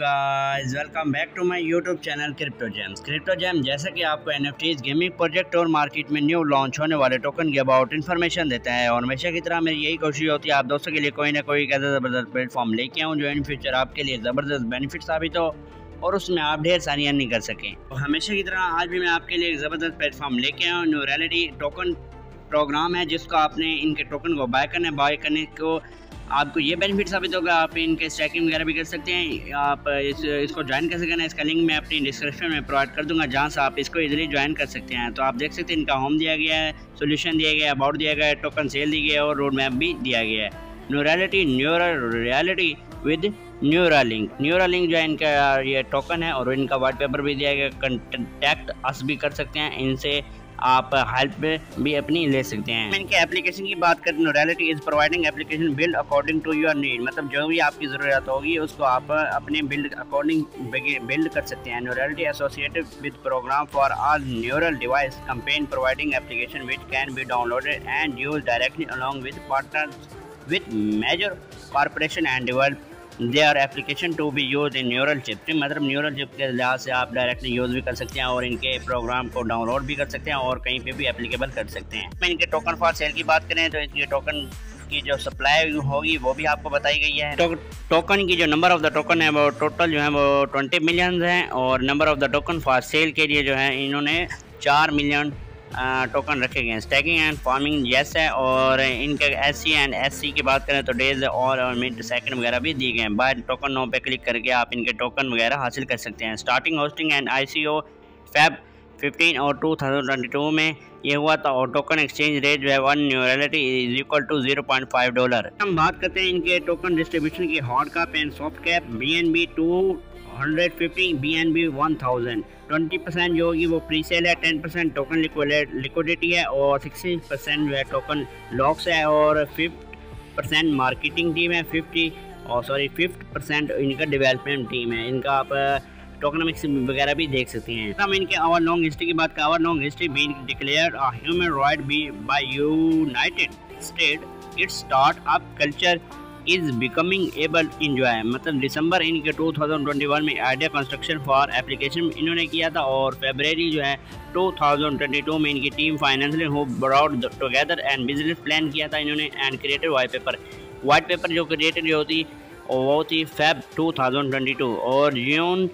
Guys, welcome back to my YouTube channel crypto gem. जैसा कि आपको एनएफटीज गेमिंग प्रोजेक्ट और मार्केट में न्यू लॉन्च होने वाले टोकन के अबाउट इन्फॉर्मेशन देता है और हमेशा की तरह मेरी यही कोशिश होती है आप दोस्तों के लिए कोई ना कोई ऐसा ज़बरदस्त प्लेटफॉर्म लेके आऊँ जो इन फ्यूचर आपके लिए ज़बरदस्त बेनिफिट साबित हो और उसमें आप ढेर सारी अर्निंग कर सकें। तो हमेशा की तरह आज भी मैं आपके लिए एक ज़बरदस्त प्लेटफॉर्म लेके आऊँ। न्यूरलिटी टोकन प्रोग्राम है जिसको आपने इनके टोकन को बाय करने को आपको ये बेनिफिट साबित होगा। आप इनके स्टैकिंग वगैरह भी कर सकते हैं। आप इसको ज्वाइन कैसे करना है इसका लिंक मैं अपनी डिस्क्रिप्शन में प्रोवाइड कर दूंगा, जहां से आप इसको इजीली ज्वाइन कर सकते हैं। तो आप देख सकते हैं इनका होम दिया गया है, सोल्यूशन दिया गया है, अबाउट दिया गया है, टोकन सेल दी गई है और रोड मैप भी दिया गया है। न्यूरलिटी रियलिटी विद न्यूरालिंक जो है इनका ये टोकन है और इनका वाइट पेपर भी दिया गया। कंटेक्ट अस भी कर सकते हैं, इनसे आप हेल्प भी अपनी ले सकते हैं। इनके एप्लीकेशन की बात करें, Neurality is providing application build according to your need, मतलब जो भी आपकी ज़रूरत होगी उसको आप अपने बिल्ड अकॉर्डिंग बिल्ड कर सकते हैं। Neurality associated with program for all neural device campaign providing application which can be downloaded and use directly along with partners with major corporation and develop their application to be use in neural chip, मतलब neural chip के लिहाज से आप directly use भी कर सकते हैं और इनके प्रोग्राम को डाउनलोड भी कर सकते हैं और कहीं पे भी एप्लीकेबल कर सकते हैं। मैं इनके टोकन फॉर सेल की बात करें तो इनके टोकन की जो सप्लाई होगी वो भी आपको बताई गई है। टोकन की जो नंबर ऑफ द टोकन है वो टोटल जो है वो 20 मिलियन है और number of the token for sale के लिए जो है इन्होंने 4 मिलियन टोकन रखे गए हैं। स्टैकिंग एंड फार्मिंग यस है और इनके SC एंड SC की बात करें तो डेज और मिनट सेकंड वगैरह भी दिए गए हैं। बाय टोकन नो पे क्लिक करके आप इनके टोकन वगैरह हासिल कर सकते हैं। Starting hosting and ICO Feb 15 और 2022 में ये हुआ था और टोकन एक्सचेंज रेट जो है 1 न्यूरलिटी इज इक्वल टू $0.5। हम बात करते हैं इनके टोकन डिस्ट्रीब्यूशन की। Hard cap and soft cap BNB 250, BNB 1000। 20% जो होगी वो प्री सेल है, 10% टोकन लिक्विडिटी है और 60% जो है टोकन लॉक्स है और 50% मार्केटिंग टीम है, 50% इनका डेवलपमेंट टीम है। इनका आप टोकनमिक्स वगैरह भी देख सकते हैं। हम इनके आवर लॉन्ग हिस्ट्री की बात करें, our long history being declared a human right by United State, it's start up culture is becoming able enjoy, मतलब दिसंबर इनके 2021 में आइडिया कंस्ट्रक्शन फॉर एप्लीकेशन इन्होंने किया था और फरवरी जो है 2022 में इनकी टीम फाइनेंशियल हो broad together and business plan किया था इन्होंने एंड क्रिएटेड वाइट पेपर जो क्रिएटेड होती वो थी Feb 2022 और जून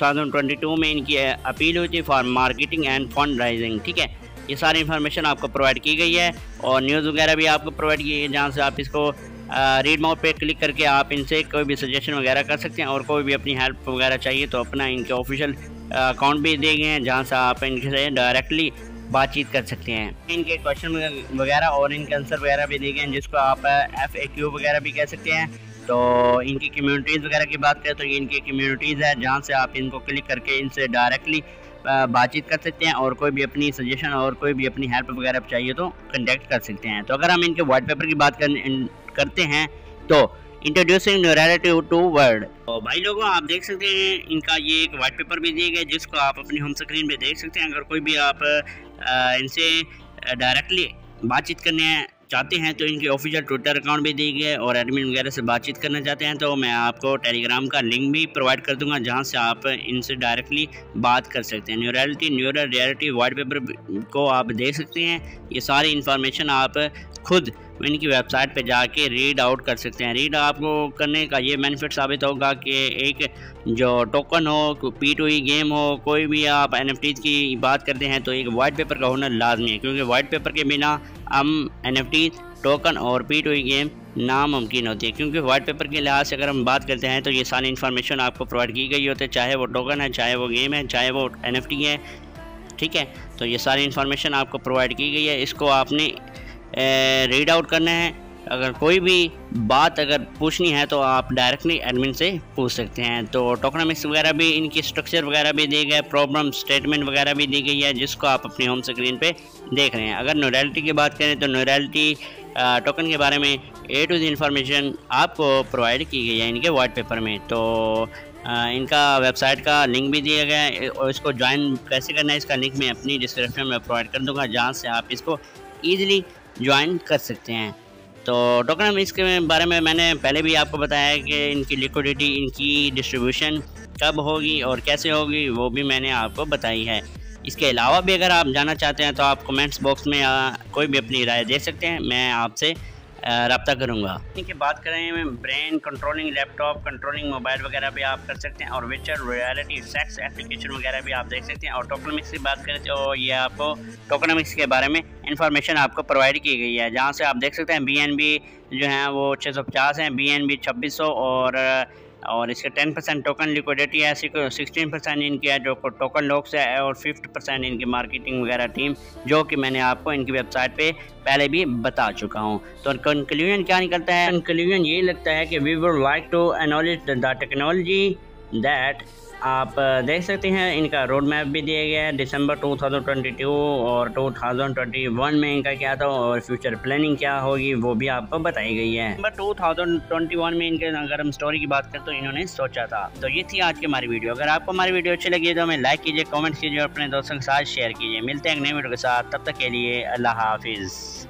2022 में इनकी अपील हुई थी for marketing and fund raising. ठीक है, ये सारी इन्फॉर्मेशन आपको प्रोवाइड की गई है और न्यूज़ वगैरह भी आपको प्रोवाइड की है, जहाँ से आप इसको रीड मोड पे क्लिक करके आप इनसे कोई भी सजेशन वगैरह कर सकते हैं और कोई भी अपनी हेल्प वगैरह चाहिए तो अपना इनके ऑफिशियल अकाउंट भी दिए गए हैं, जहाँ से आप इनसे डायरेक्टली बातचीत कर सकते हैं। इनके क्वेश्चन वगैरह और इनके आंसर वगैरह भी दिए गए हैं जिसको आप FAQ वगैरह भी कह सकते हैं। तो इनकी कम्युनिटीज़ वगैरह की बात करें तो ये इनकी कम्युनिटीज़ है जहाँ से आप इनको क्लिक करके इनसे डायरेक्टली बातचीत कर सकते हैं और कोई भी अपनी सजेशन और कोई भी अपनी हेल्प वगैरह चाहिए तो कांटेक्ट कर सकते हैं। तो अगर हम इनके वाइट पेपर की बात करते हैं तो इंट्रोड्यूसिंग न्यूरलिटी टू वर्ल्ड, तो भाई लोगों आप देख सकते हैं इनका ये एक वाइट पेपर भी दिया गया जिसको आप अपनी होम स्क्रीन पे देख सकते हैं। अगर कोई भी आप इनसे डायरेक्टली बातचीत करने चाहते हैं तो इनके ऑफिशियल ट्विटर अकाउंट भी दिए गए और एडमिन वगैरह से बातचीत करना चाहते हैं तो मैं आपको टेलीग्राम का लिंक भी प्रोवाइड कर दूंगा, जहां से आप इनसे डायरेक्टली बात कर सकते हैं। न्यूरल रियलिटी वाइट पेपर को आप देख सकते हैं। ये सारी इन्फॉर्मेशन आप खुद इनकी वेबसाइट पे जाके रीड आउट कर सकते हैं। रीड आपको करने का ये बेनिफिट साबित होगा कि एक जो टोकन हो, P2E गेम हो, कोई भी आप NFTs की बात करते हैं तो एक वाइट पेपर का होना लाजमी है, क्योंकि वाइट पेपर के बिना हम NFT टोकन और P2E गेम नामुमकिन होती है। क्योंकि वाइट पेपर के लिहाज से अगर हम बात करते हैं तो ये सारी इन्फॉर्मेशन आपको प्रोवाइड की गई होती है, चाहे वो टोकन है, चाहे वो गेम है, चाहे वो NFT है। ठीक है, तो ये सारी इन्फॉर्मेशन आपको प्रोवाइड की गई है, इसको आपने रीड आउट करना है। अगर कोई भी बात अगर पूछनी है तो आप डायरेक्टली एडमिन से पूछ सकते हैं। तो टोकनमिक्स वगैरह भी इनकी स्ट्रक्चर वगैरह भी दिए गए, प्रॉब्लम स्टेटमेंट वगैरह भी दी गई है जिसको आप अपनी होम स्क्रीन पे देख रहे हैं। अगर न्यूरलिटी की बात करें तो न्यूरलिटी टोकन के बारे में A to Z इन्फॉर्मेशन आपको प्रोवाइड की गई है इनके वाइट पेपर में। तो इनका वेबसाइट का लिंक भी दिया गया है और इसको ज्वाइन कैसे करना है इसका लिंक मैं अपनी डिस्क्रिप्शन में प्रोवाइड कर दूँगा, जहाँ से आप इसको ईज़िली ज्वाइन कर सकते हैं। तो टोकनमिक्स के बारे में मैंने पहले भी आपको बताया है कि इनकी लिक्विडिटी, इनकी डिस्ट्रीब्यूशन कब होगी और कैसे होगी, वो भी मैंने आपको बताई है। इसके अलावा भी अगर आप जानना चाहते हैं तो आप कमेंट्स बॉक्स में कोई भी अपनी राय दे सकते हैं, मैं आपसे रब्ता करूँगा। इनकी बात करें brain controlling laptop, controlling mobile वगैरह भी आप कर सकते हैं और वर्चुअल रियलिटी सेक्स एप्लीकेशन वगैरह भी आप देख सकते हैं। और टोकनमिक्स की बात करें तो ये आपको टोकनमिक्स के बारे में इंफॉर्मेशन आपको प्रोवाइड की गई है, जहाँ से आप देख सकते हैं BNB जो हैं वो 650 हैं, BNB 2600 और इसके 10% टोकन लिक्विडिटी है, 16% इनकी है जो टोकन लॉक्स है और 50% इनकी मार्केटिंग वगैरह टीम, जो कि मैंने आपको इनकी वेबसाइट पे पहले भी बता चुका हूँ। तो कंक्लूजन क्या निकलता है? कंक्लूजन यही लगता है कि we would like to acknowledge the technology that, आप देख सकते हैं इनका रोड मैप भी दिया गया है। दिसंबर 2022 और 2021 में इनका क्या था और फ्यूचर प्लानिंग क्या होगी वो भी आपको बताई गई है। दिसंबर 2021 में इनके अगर हम स्टोरी की बात करें तो इन्होंने सोचा था। तो ये थी आज की हमारी वीडियो। अगर आपको हमारी वीडियो अच्छी लगी तो हमें लाइक कीजिए, कमेंट कीजिए और अपने दोस्तों के साथ शेयर कीजिए। मिलते हैं एक नई वीडियो के साथ, तब तक के लिए अल्लाह हाफिज़।